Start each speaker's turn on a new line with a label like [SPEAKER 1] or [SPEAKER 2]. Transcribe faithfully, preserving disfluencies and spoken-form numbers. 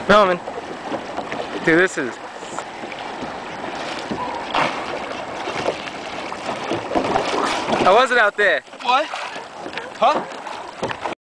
[SPEAKER 1] Melvin. Dude, this is... I wasn't out there.
[SPEAKER 2] What? Huh?